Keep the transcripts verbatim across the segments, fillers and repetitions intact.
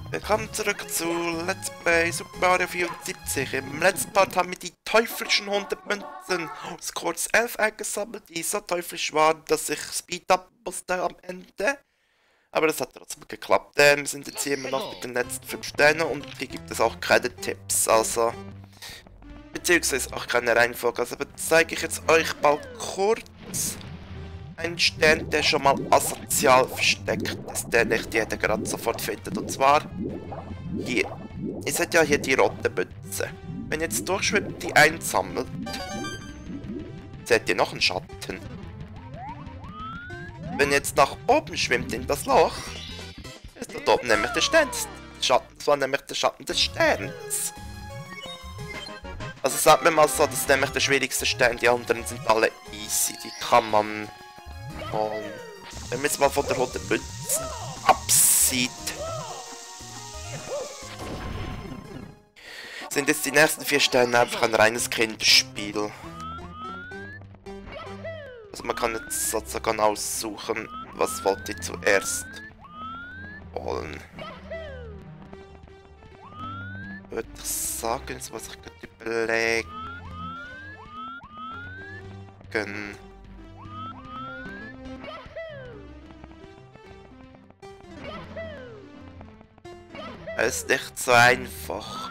Willkommen zurück zu Let's Play Super Mario vierundsiebzig. Im letzten Part haben wir die teuflischen hundert Münzen aus Kurz elf eingesammelt, die so teuflisch waren, dass ich Speed up musste am Ende. Aber das hat trotzdem geklappt. Äh, wir sind jetzt hier immer noch mit den letzten fünf Sternen und hier gibt es auch keine Tipps, also... Beziehungsweise auch keine Reihenfolge, also zeige ich jetzt euch mal kurz einen Stern, der schon mal asozial versteckt ist, der nicht jeder gerade sofort findet. Und zwar hier. Ihr seht ja hier die rote Münze. Wenn ihr jetzt durchschwimmt, die einsammelt, seht ihr noch einen Schatten. Wenn ihr jetzt nach oben schwimmt in das Loch, ist dort oben nämlich der Stern. Schatten, das war nämlich der Schatten des Sterns. Also sagt mir mal so, das ist nämlich der schwierigste Stern, die anderen sind alle easy, die kann man... Und wenn man jetzt mal von der roten Münzen absieht, sind jetzt die nächsten vier Sterne einfach ein reines Kinderspiel. Also man kann jetzt sozusagen aussuchen, was wollt ihr zuerst wollen. Würde ich sagen, jetzt muss ich gerade überlegen. Es ist nicht so einfach.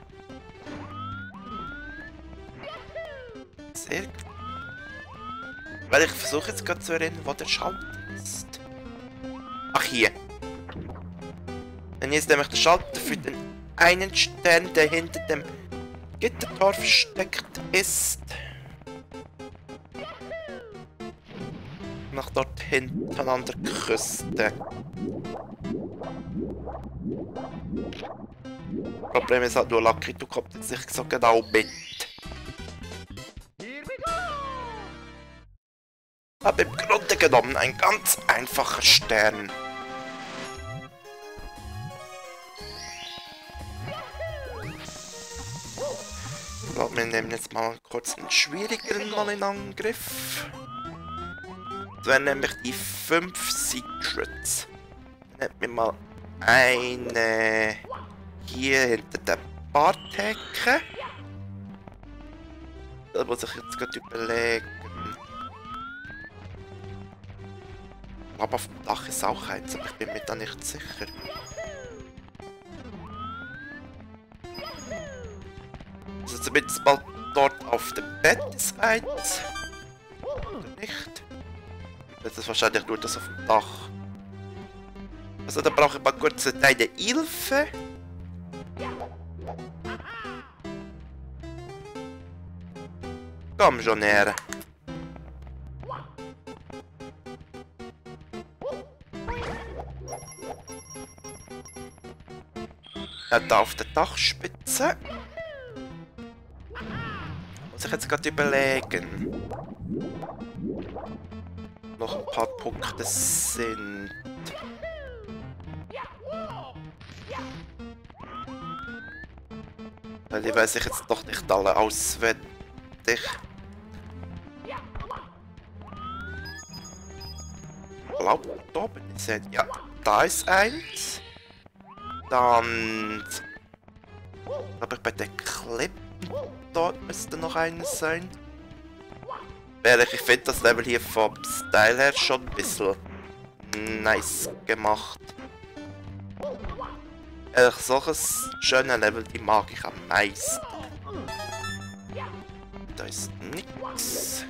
Sehr gut. Weil ich versuche jetzt gerade zu erinnern, wo der Schalter ist. Ach, hier. Dann hier ist nämlich der Schalter für den einen Stern, der hinter dem Gittertor versteckt ist. Nach dort hinten an der Küste. Problem ist halt nur, Lucky, du kommst jetzt nicht so genau mit. Aber im Grunde genommen ein ganz einfacher Stern. Ich glaube, wir nehmen jetzt mal kurz einen schwierigeren mal in Angriff. Das wären nämlich die fünf Secrets. Dann nehmen wir mal eine hier hinter der Barthecke. Da muss ich jetzt gerade überlegen. Aber auf dem Dach ist auch eins, aber ich bin mir da nicht sicher. Also zumindest mal dort auf dem Bett ist eins. Oder nicht? Das ist wahrscheinlich nur das auf dem Dach. Also da brauche ich mal kurz deine Hilfe. Komm schon her. Ja, da auf der Dachspitze. Muss ich jetzt gerade überlegen. Noch ein paar Punkte sind. Weil die weiß ich jetzt doch nicht alle auswendig. Ich glaube, da oben ist ein... Ja, da ist eins. Dann... glaube ich, bei der Klippe dort müsste noch eines sein. Ehrlich, ich finde das Level hier vom Style her schon ein bisschen nice gemacht. Ehrlich, solches schöne Level, die mag ich am meisten. Da ist nix.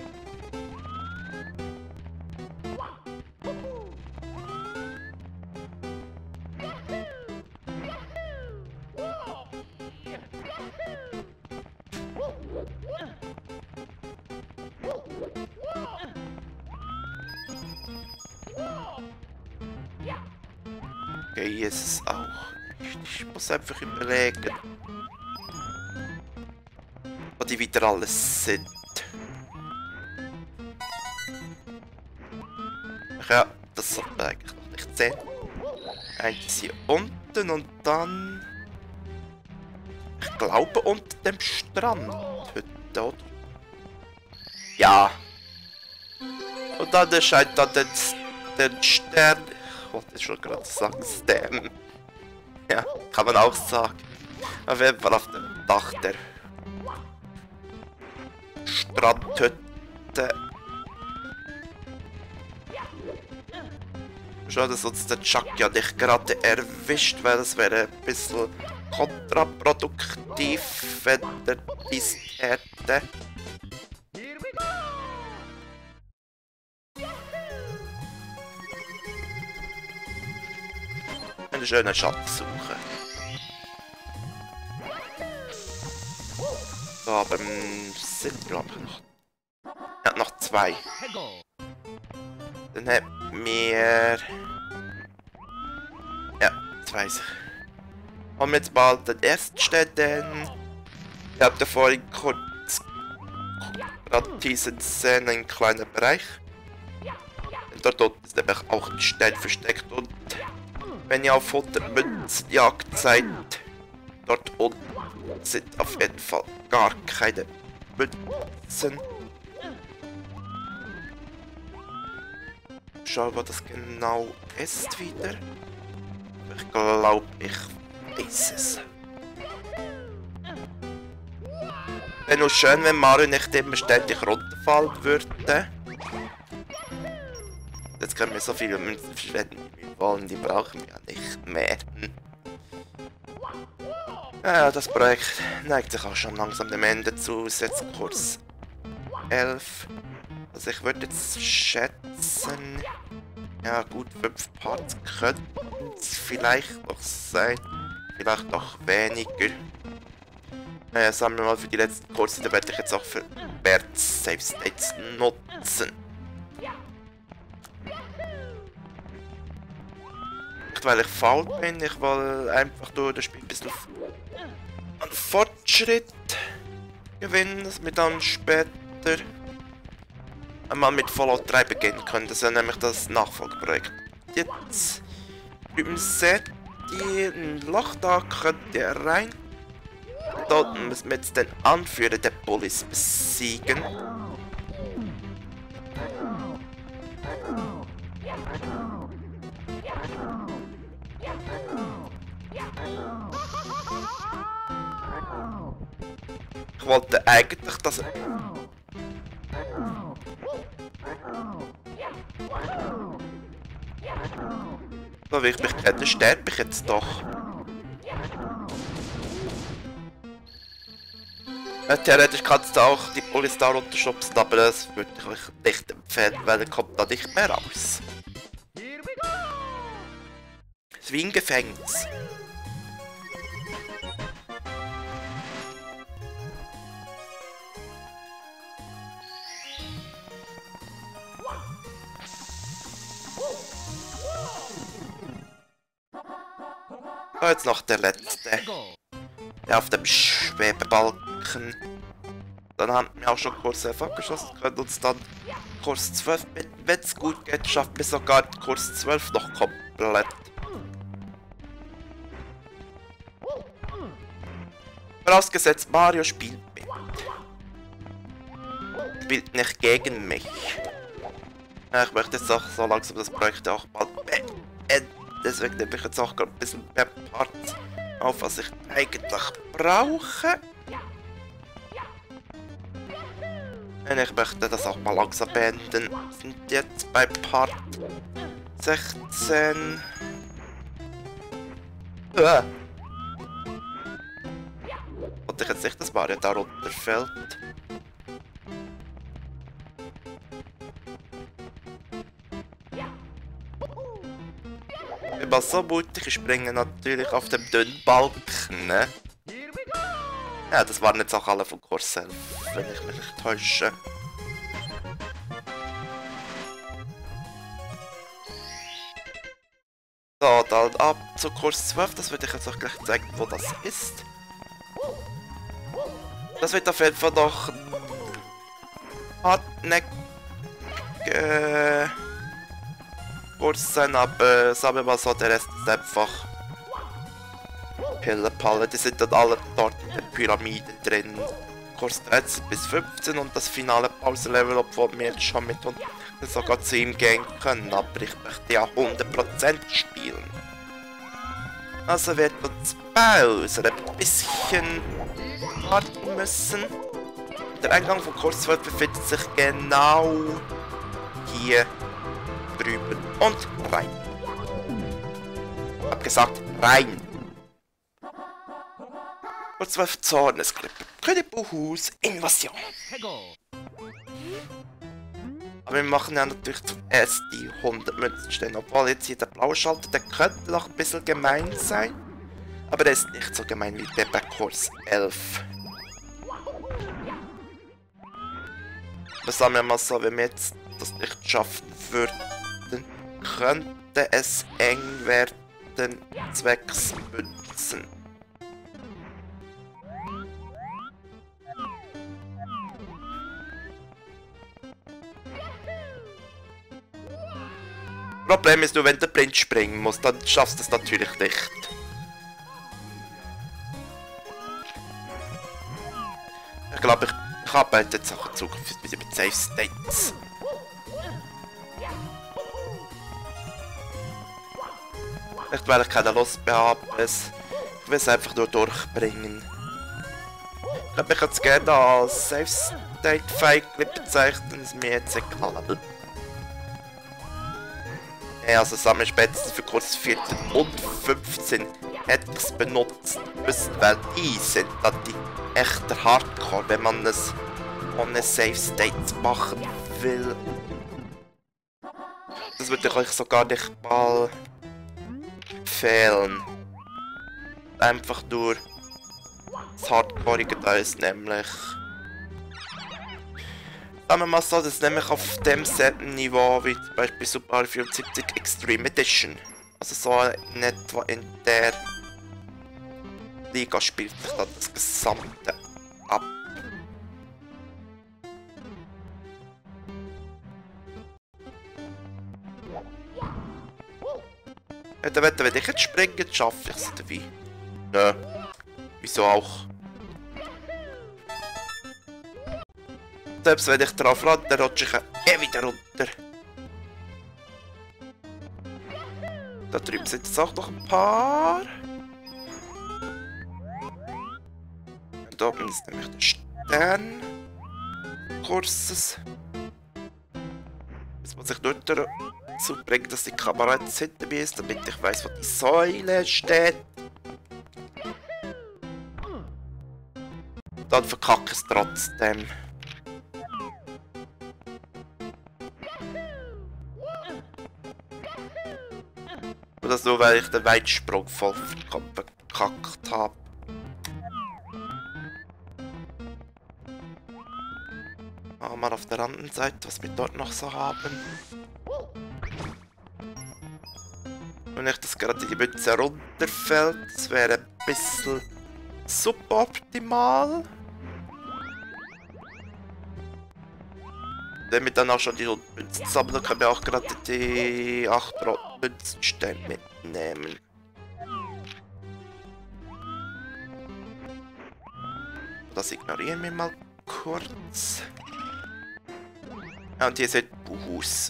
Okay, hier ist es auch nicht. Ich muss einfach überlegen, wo die wieder alles sind. Ach ja, das sollte man eigentlich noch nicht sehen. Eins hier unten und dann... Ich glaube unter dem Strand heute, oder? Ja. Und dann erscheint dann den, den Stern... Ich wollte schon gerade sagen, Stern. Ja, kann man auch sagen. Auf jeden Fall auf dem Dach der Strandhütte. Schade, dass uns der Chuck ja nicht gerade erwischt, weil es wäre ein bisschen kontraproduktiv, wenn er dies hätte. Eine schöne Schatzsuche. So, aber ähm, sind glaube ich noch. Ja, noch zwei. Dann hätten wir. Ja, das weiß ich. Haben wir jetzt mal den ersten Städten. Ich habe da vorhin kurz gerade diesen Szene einen kleinen Bereich. Und dort unten ist nämlich auch ein Stein versteckt und wenn ihr auf hundert Münzen Jagd seid, dort unten sind auf jeden Fall gar keine Münzen. Schau, was das genau ist wieder. Ich glaube, ich weiß es. Wäre nur schön, wenn Mario nicht immer ständig runterfallen würde. Jetzt können wir so viele Münzen verschwenden, wie wir wollen, die brauchen wir ja nicht mehr. Hm. Ja, das Projekt neigt sich auch schon langsam dem Ende zu. Es ist jetzt Kurs elf. Also ich würde jetzt schätzen, ja gut, fünf Parts könnten es vielleicht noch sein, vielleicht noch weniger. Naja, sagen wir mal, für die letzten Kurse, da werde ich jetzt auch für Bert's Save States nutzen. Nicht weil ich faul bin, ich will einfach durch das Spiel ein bisschen an Fortschritt gewinnen, dass wir dann später einmal mit Fallout drei beginnen können. Das ist ja nämlich das Nachfolgeprojekt. Jetzt drüben seht ihr ein Loch, da könnt ihr rein. Dort müssen wir jetzt den Anführer der Bullies besiegen. Ich wollte eigentlich, dass er... So wie ich mich kenne, sterbe ich jetzt doch. Ja, theoretisch kannst du auch die Police da runterschubsen, aber das würde ich euch nicht empfehlen, weil er kommt da nicht mehr raus. Es ist wie ein Gefängnis. Oh, jetzt noch der letzte. Ja, auf dem Schwebebalken. Dann haben wir auch schon Kurs elf abgeschlossen, können uns dann Kurs zwölf, wenn es gut geht, schaffen wir sogar Kurs zwölf noch komplett. Vorausgesetzt, Mario spielt mit. Spielt nicht gegen mich. Ja, ich möchte jetzt auch so langsam das Projekt auch mal beenden. Deswegen nehme ich jetzt auch gerade ein bisschen mehr Parts auf, was ich eigentlich brauche. Und ich möchte das auch mal langsam beenden. Wir sind jetzt bei Part sechzehn. Äh. Und ich jetzt nicht, dass Mario da runterfällt. Ich bin so mutig, ich springe natürlich auf dem dünnen Balken, ne? Ja, das waren jetzt auch alle von Kurs elf, wenn ich mich nicht täusche. So, dann ab zu Kurs zwölf, das würde ich jetzt auch gleich zeigen, wo das ist. Das wird auf jeden Fall noch hartnäckig äh, Kurs sein, aber sagen wir mal so, der Rest ist einfach Pillepalle. Die sind dann alle dort in der Pyramide drin. Kurs dreizehn bis fünfzehn und das finale Pause-Level, obwohl wir jetzt schon mit und sogar zu ihm gehen können, aber ich möchte ja hundert Prozent spielen. Also wird uns Bowser ein bisschen warten müssen. Der Eingang von Course zwölf befindet sich genau hier drüben und rein. Ich hab gesagt, rein. Course zwölf Zornesklippe. Königsbuchhaus Invasion. Aber wir machen ja natürlich zuerst die hundert Münzen stehen. Obwohl jetzt hier der blaue Schalter, der könnte noch ein bisschen gemein sein. Aber der ist nicht so gemein wie der bei Course elf. Aber sagen wir mal so, wenn wir jetzt das nicht schaffen würden, könnte es eng werden zwecks Münzen. Problem ist nur, wenn du blind springen musst, dann schaffst du es natürlich nicht. Ich glaube, ich, ich habe jetzt auch in Zukunft wieder mit Safe States. Vielleicht weil ich keine Lust mehr habe, es. Ich will es einfach nur durchbringen. Ich glaube, ich hätte es gerne als Safe State Fake bezeichnen, ist mir jetzt egal. Ja, also sammeln spätestens für Kurs vierzehn und fünfzehn hätte ich es benutzen müssen, weil die sind dann die echte Hardcore, wenn man es ohne Safe States machen will. Das würde euch sogar nicht mal fehlen. Einfach nur das Hardcoreige da ist nämlich. Sagen wir mal so, das ist nämlich auf demselben Niveau wie zum Beispiel Super Mario vierundsiebzig Extreme Edition. Also so in etwa in der Liga spielt sich dann das Gesamte ab. Ja, dann wenn ich jetzt springe, schaffe ich es dabei. Nö. Wieso auch? Selbst wenn ich drauf lande, dann rutsche ich eh wieder runter. Da drüben sind jetzt auch noch ein paar. Und da oben ist nämlich der Stern. Kurses. Jetzt muss ich nur dazu bringen, dass die Kamera jetzt hinter mir ist, damit ich weiß, wo die Säule steht. Dann verkacke ich es trotzdem. Das nur, weil ich den Weitsprung voll verkackt habe. Machen wir auf der anderen Seite, was wir dort noch so haben. Und nicht, dass gerade die Mütze runterfällt, das wäre ein bisschen suboptimal. Wenn wir dann auch schon die Münzen sammeln, können wir auch gerade die acht Münzensteine mitnehmen. Das ignorieren wir mal kurz. Ja, und hier sind Buhus.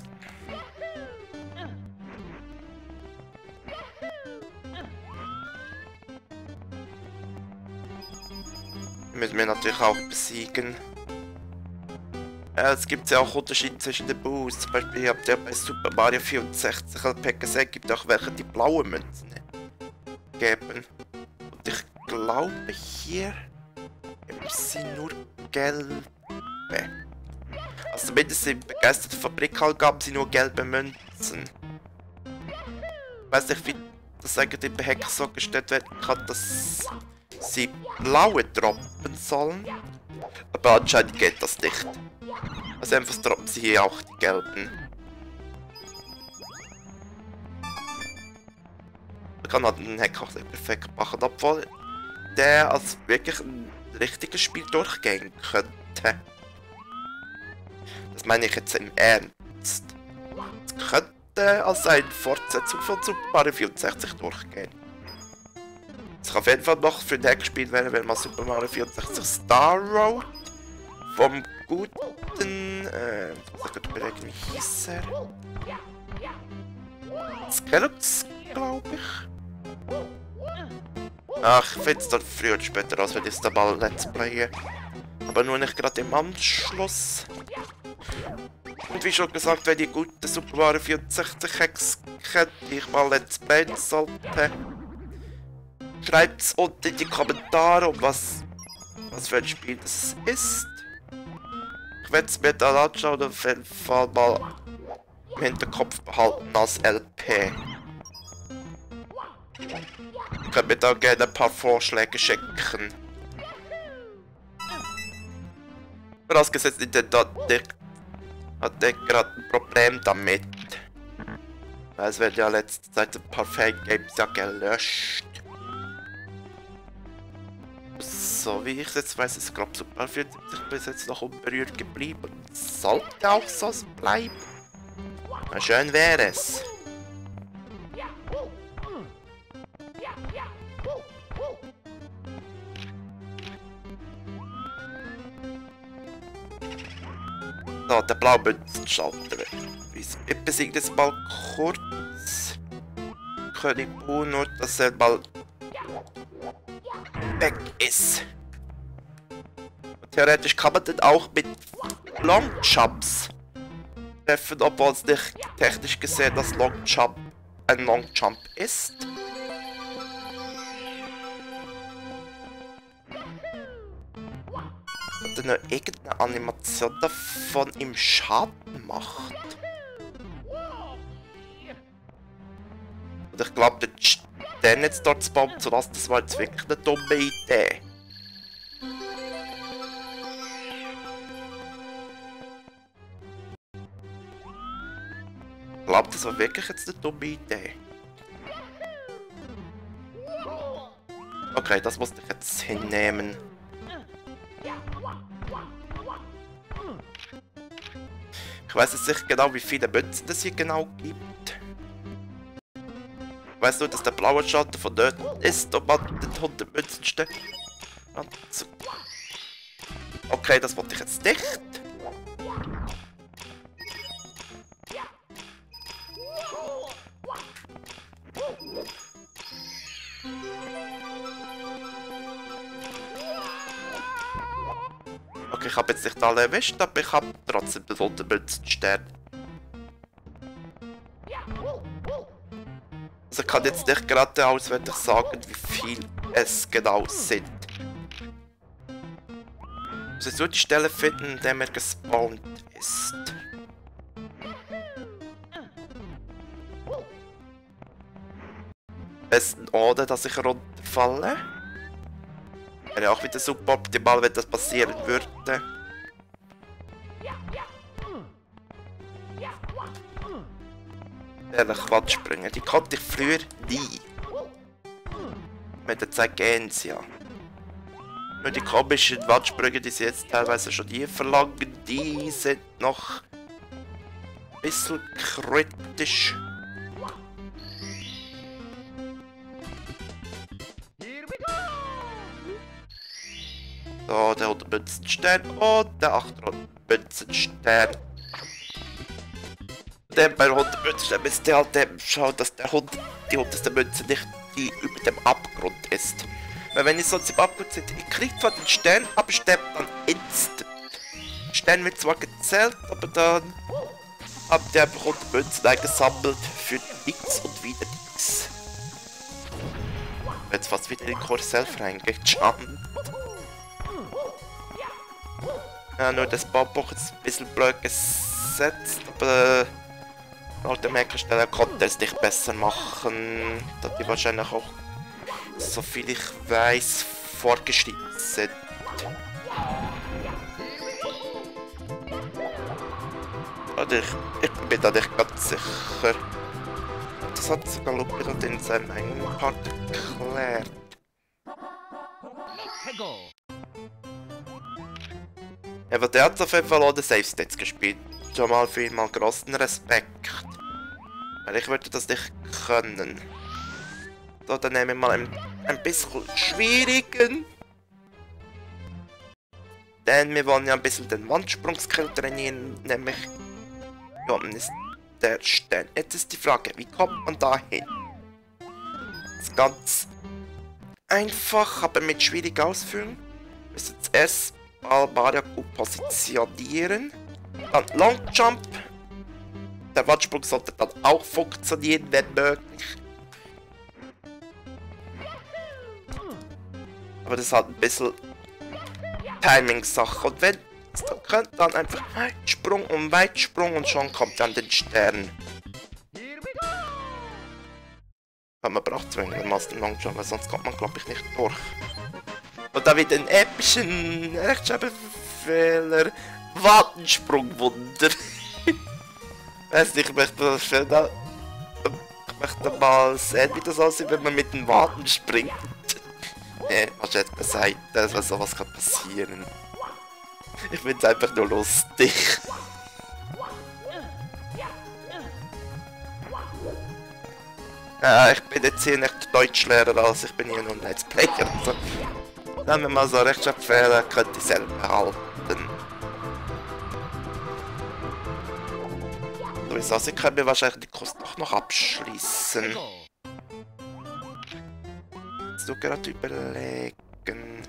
Die müssen wir natürlich auch besiegen. Ja, es gibt ja auch Unterschiede zwischen den Buhus. Zum Beispiel ihr habt ja bei Super Mario vierundsechzig L P gesehen, gibt auch welche, die blaue Münzen geben. Und ich glaube hier geben sie nur gelbe. Also zumindest in begeisterter Fabrikhall gaben sie nur gelbe Münzen. Ich weiß nicht, wie das eigentlich bei Hacker so gestellt werden kann, dass sie blaue droppen sollen. Aber anscheinend geht das nicht. Also einfach droppen sie hier auch die gelben. Man kann halt den Hack auch nicht perfekt machen, obwohl der als wirklich ein richtiges Spiel durchgehen könnte. Das meine ich jetzt im Ernst. Es könnte als eine Fortsetzung von Super Mario vierundsechzig durchgehen. Es kann auf jeden Fall noch für den Hack gespielt werden, wenn man Super Mario vierundsechzig Star Road vom guten, äh, ich muss gerade überlegen, wie hieß er? Skelox, glaube ich. Ach, ich finde es dann früher oder später aus, wenn ich es dann mal let's playen. Aber nur nicht gerade im Anschluss. Und wie schon gesagt, wenn ihr gute Super Mario vierundsechzig Hacks kennt, die ich mal let's playen sollte, schreibt es unten in die Kommentare, um was, was für ein Spiel das ist. Ich werde es mir dann anschauen und auf jeden Fall mal im Hinterkopf behalten als L P. Ihr könnt mir da gerne ein paar Vorschläge schicken. Vorausgesetzt, Nintendo hat nicht, hat nicht gerade ein Problem damit. Weil es werden ja letzte Zeit ein paar Fangames ja gelöscht. So wie ich es jetzt weiß, ist glaube Super Mario vierundsiebzig bis jetzt noch unberührt geblieben und sollte auch so bleiben. Na schön wäre es. So, der Blaumünzenschalter. Wir besiegen jetzt mal kurz König Bu, nur dass er mal weg ist. Und theoretisch kann man den auch mit Long Jumps treffen, obwohl es nicht technisch gesehen das Long Jump ein Long Jump ist. Und dann noch irgendeine Animation davon im Schaden macht. Und ich glaube, den jetzt dort zu bauen zu lassen, das war jetzt wirklich eine dumme Idee. Ich glaube, das war wirklich jetzt eine dumme Idee. Okay, das musste ich jetzt hinnehmen. Ich weiß jetzt nicht genau, wie viele Münzen es hier genau gibt. Ich weiß nur, dass der blaue Schalter von dort ist, und man den hundert Münzen steht. Okay, das wollte ich jetzt nicht. Okay, ich habe jetzt nicht alle erwischt, aber ich habe trotzdem den hundert Münzen Stern. Also ich kann jetzt nicht gerade auswendig sagen, wie viel es genau sind. Ich muss nur die Stelle finden, in der er gespawnt ist. Am besten ohne, dass ich runterfalle. Wäre auch wieder super optimal, wenn das passieren würde. Ehrlich, Quatschsprünge, die konnte ich früher nie. Mit der Zeit gehen sie ja. Nur die komischen Wandsprünge, die sie jetzt teilweise schon hier verlangen, die sind noch ein bisschen kritisch. So, der hundert Münzen Stern und der achthundert Münzen Stern. Denn bei hundert Münzen Stern müsst ihr halt eben schauen, dass der hundert, die hundertste Münze nicht die über dem Abgrund ist. Weil wenn ihr sonst im Abgrund seid, ihr kriegt zwar den Stern, aber sterbt dann instant. Der Stern wird zwar gezählt, aber dann habt ihr einfach hundert Münzen eingesammelt für nichts und wieder nichts. Jetzt fast wieder in den Core Self reingejumpt. Ja, nur das Baubuch ist ein bisschen blöd gesetzt, aber laut der Merkstelle konnte es nicht besser machen, da die wahrscheinlich auch, so viel ich weiß, vorgeschrieben sind. Oder ich, ich bin mir da nicht ganz sicher. Das hat sogar Lupin in seinem eigenen Part erklärt. Aber der hat auf jeden Fall auch den Safe States gespielt. Schon mal für ihn mal grossen Respekt. Weil ich würde das nicht können. So, dann nehmen wir mal einen, ein bisschen schwierigen. Denn wir wollen ja ein bisschen den Wandsprungskill trainieren, nämlich hier unten ist der Stern. Jetzt ist die Frage, wie kommt man da hin? Das ist ganz einfach, aber mit schwierig ausführen. Wir müssen zuerst mal Mario gut positionieren. Dann Long Jump. Der Wattsprung sollte dann auch funktionieren, wenn möglich. Aber das ist halt ein bisschen Timing-Sache. Und wenn es dann könnt, dann einfach Weitsprung und Weitsprung und schon kommt dann den Stern. Aber man braucht zwingendermaßen den Long Jump, weil sonst kommt man, glaube ich, nicht durch. Und da wieder ein epischen Rechtschreibfehler. Wattensprungwunder. Weiß nicht, ich möchte, ich möchte mal sehen, wie das aussieht, wenn man mit den Waden springt. Ne, was jetzt beiseite, also sowas kann passieren. Ich find's einfach nur lustig. Ja, ich bin jetzt hier nicht Deutschlehrer, also ich bin hier nur ein Let's Player. Also, wenn wir mal so Rechtschreibfehler, könnt ihr selber behalten. Also, ich kann mir wahrscheinlich die Kurs doch noch abschließen. So gerade überlegen.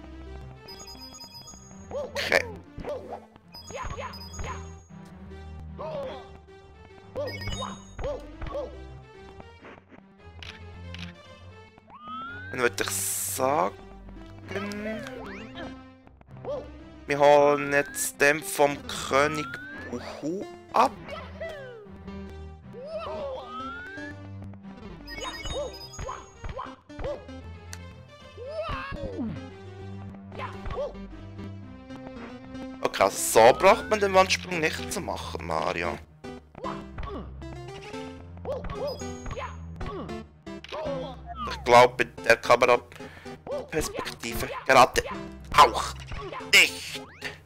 Okay. Dann würde ich sagen, wir holen jetzt den vom König Uhu ab. Okay, also so braucht man den Wandsprung nicht zu machen, Mario. Ich glaube, in der Kameraperspektive gerade auch nicht.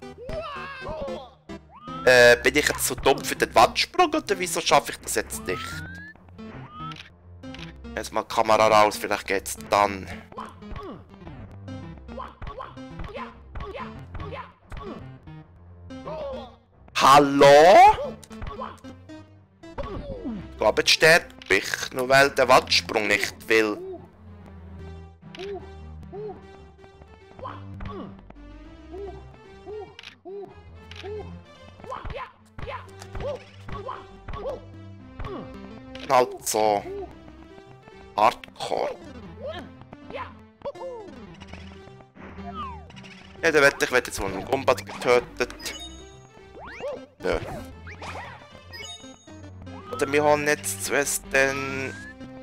Äh, bin ich jetzt so dumm für den Wandsprung oder wieso schaffe ich das jetzt nicht? Erstmal Kamera raus, vielleicht geht's dann. Hallo? Ich glaube, jetzt sterbe ich, nur weil der Wandsprung nicht will. Halt so Hardcore. Ja, der wird, ich werde jetzt von einem Combat getötet. Ja. Oder wir haben jetzt zuerst den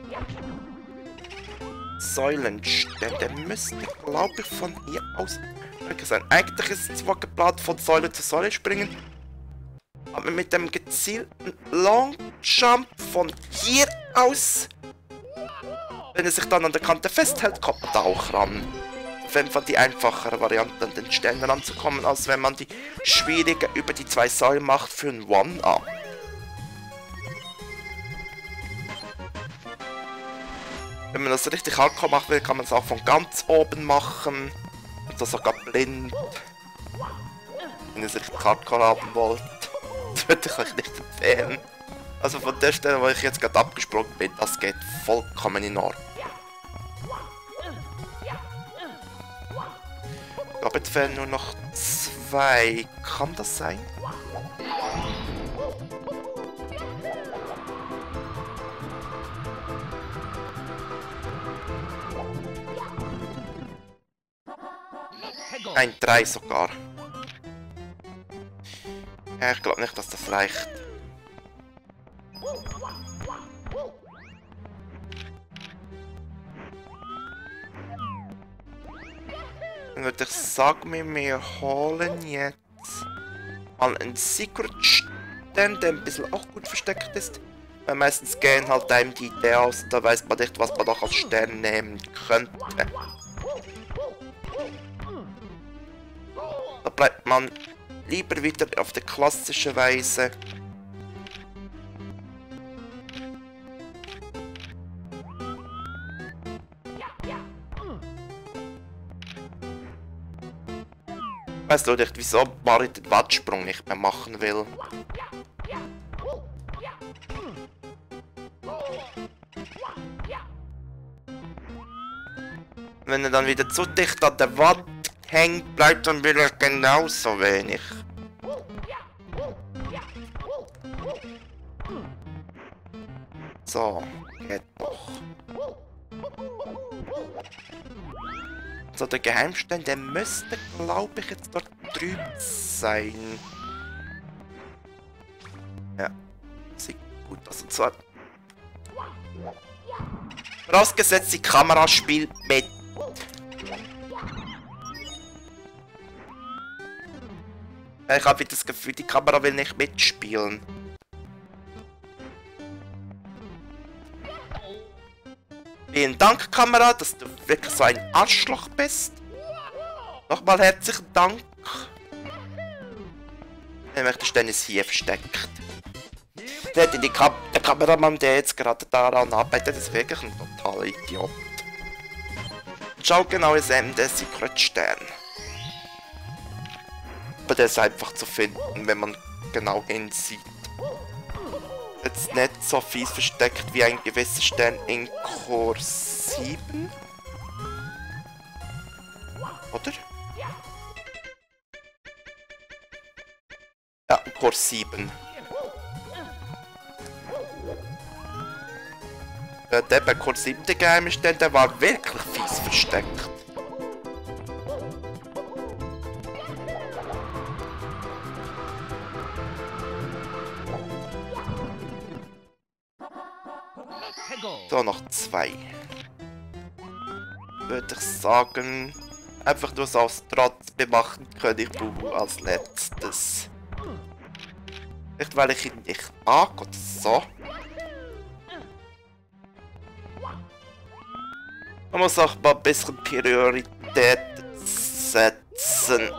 Säulenstern. Der müsste, glaube ich, von hier aus sein. Eigentlich ist es zwar geplant, von Säule zu Säule springen. Aber mit dem gezielten Long Jump von hier aus, wenn er sich dann an der Kante festhält, kommt man da auch ran. Auf jeden Fall die einfachere Variante, an den Stern ranzukommen, als wenn man die schwierige über die zwei Säulen macht für ein One-Up. Wenn man das richtig hardcore machen will, kann man es auch von ganz oben machen. Und das sogar blind. Wenn ihr es richtig hardcore haben wollt. Das würde ich euch nicht empfehlen. Also von der Stelle, wo ich jetzt gerade abgesprungen bin, das geht vollkommen in Ordnung. Ich glaube, jetzt fehlen nur noch zwei. Kann das sein? Ein drei sogar. Ja, ich glaube nicht, dass das reicht. Dann würde ich sagen, wir holen jetzt mal einen Secret Stern, der ein bisschen auch gut versteckt ist. Weil meistens gehen halt einem die Idee aus, da weiß man nicht, was man noch als Stern nehmen könnte. Da bleibt man lieber wieder auf der klassischen Weise. Weißt du nicht, wieso Mario den Wattsprung nicht mehr machen will? Wenn er dann wieder zu dicht an der Wand hängt, bleibt dann wieder genauso wenig. So, geht doch. So, der Geheimstein, der müsste, glaube ich, jetzt dort drüben sein. Ja, sieht gut aus. Und zwar... Vorausgesetzt, die Kamera spielt mit. Ich habe das Gefühl, die Kamera will nicht mitspielen. Vielen Dank, Kamera, dass du wirklich so ein Arschloch bist. Nochmal herzlichen Dank. Ich möchte Dennis hier versteckt. Der, die Kam der Kameramann, der jetzt gerade daran arbeitet, ist wirklich ein totaler Idiot. Schau genau ins Ende der Secret Stern. Aber der ist einfach zu finden, wenn man genau hinsieht. Jetzt nicht so fies versteckt wie ein gewisser Stern in Core sieben. Oder? Ja, Core sieben. Ja, der bei Core sieben, der geheime Stern, der war wirklich fies versteckt. So, noch zwei. Würde ich sagen, einfach nur so aus Trotz bewachen König Buhu als letztes. Nicht weil ich ihn nicht mag oder so. Man muss auch mal ein bisschen Priorität setzen.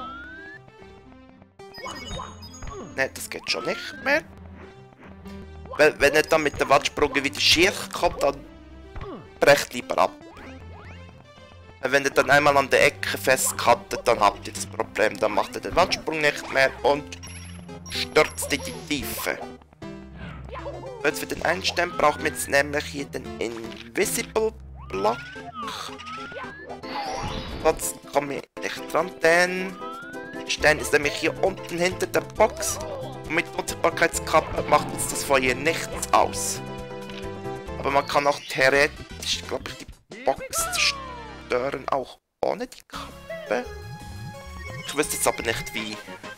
Ne, das geht schon nicht mehr. Weil, wenn er dann mit der Wattsprunge wieder schief kommt, dann brecht lieber ab. Wenn er dann einmal an der Ecke festkattet, dann habt ihr das Problem. Dann macht er den Wattsprung nicht mehr und stürzt in die Tiefe. Jetzt für den Einstein braucht man jetzt nämlich hier den Invisible Block. Sonst komme ich nicht dran, denn der Stein ist nämlich hier unten hinter der Box. Und mit Unsichtbarkeitskappe macht uns das Feuer nichts aus. Aber man kann auch theoretisch, glaube ich, die Box zerstören, auch ohne die Kappe. Ich wüsste jetzt aber nicht wie.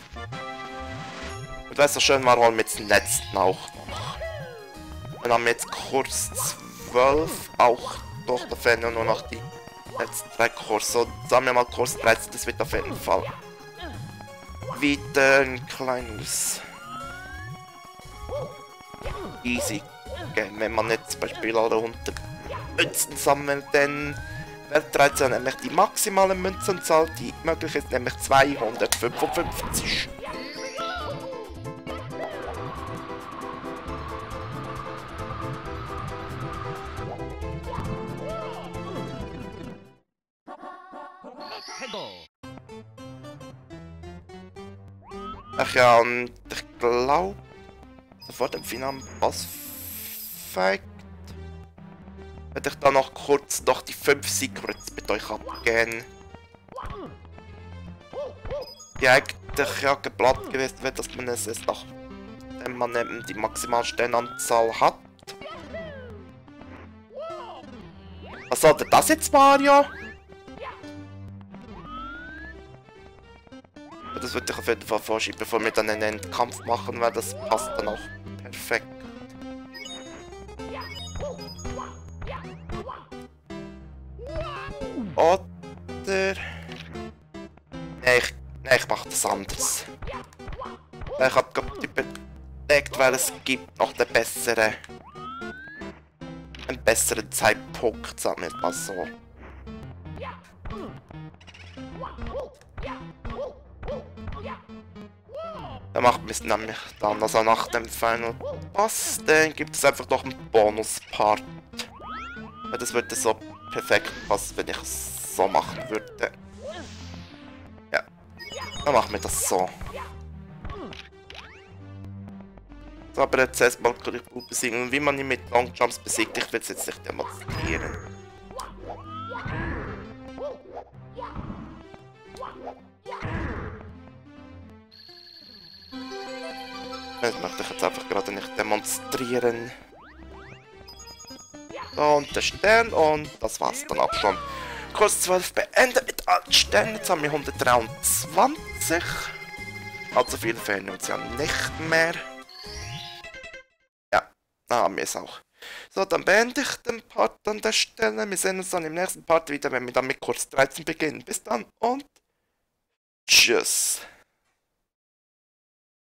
Und weißt du, schön mal holen wir jetzt den letzten auch noch. Dann haben wir jetzt Kurs zwölf auch doch, da fehlen ja nur noch die letzten drei Kurs. So, sagen wir mal Kurs dreizehn, das wird auf jeden Fall wieder ein kleines easy Game, wenn man jetzt zum Beispiel alle hundert Münzen sammelt, denn Welt dreizehn nämlich die maximale Münzenzahl, die möglich ist, nämlich zweihundertfünfundfünfzig. Ach ja, und ich glaube, vor dem finalen Boss-Fight werde ich da noch kurz noch die fünf Secrets mit euch abgehen. Die eigentlich ja geplant gewesen wäre, dass man es erst noch, wenn man eben die Maximalsternanzahl hat. Was sollte das jetzt, Mario? Das würde ich auf jeden Fall vorschieben, bevor wir dann einen Endkampf machen, weil das passt dann auch perfekt. Oder... Nee, ich, nee, ich mach das anders. Ich hab gerade überlegt, weil es gibt noch den besseren... einen besseren Zeitpunkt, sagen wir mal so. Dann macht man es nämlich dann, also nach dem Final Boss, dann gibt es einfach noch einen Bonus-Part. Ja, das würde so perfekt passen, wenn ich es so machen würde. Ja, dann machen wir das so. So, aber jetzt erstmal kann ich gut besiegen. Und wie man ihn mit Longjumps besiegt, ich will es jetzt nicht demonstrieren. Das möchte ich jetzt einfach gerade nicht demonstrieren. Und der Stern und das war's dann auch schon. Kurs zwölf beendet mit allen Sternen. Jetzt haben wir hundertdreiundzwanzig. Also viel fehlen uns ja nicht mehr. Ja, da haben wir es auch. So, dann beende ich den Part an der Stelle. Wir sehen uns dann im nächsten Part wieder, wenn wir dann mit Kurs dreizehn beginnen. Bis dann und tschüss.